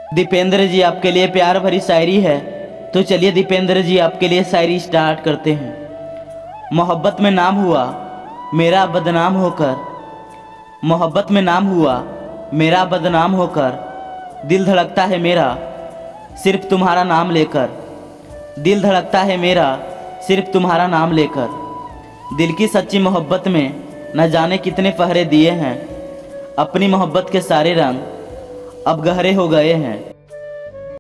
दीपेंद्र जी आपके लिए प्यार भरी शायरी है। तो चलिए दीपेंद्र जी आपके लिए शायरी स्टार्ट करते हैं। मोहब्बत में नाम हुआ मेरा बदनाम होकर, मोहब्बत में नाम हुआ मेरा बदनाम होकर, दिल धड़कता है मेरा सिर्फ तुम्हारा नाम लेकर, दिल धड़कता है मेरा सिर्फ तुम्हारा नाम लेकर। दिल की सच्ची मोहब्बत में न जाने कितने पहरे दिए हैं, अपनी मोहब्बत के सारे रंग अब गहरे हो गए हैं।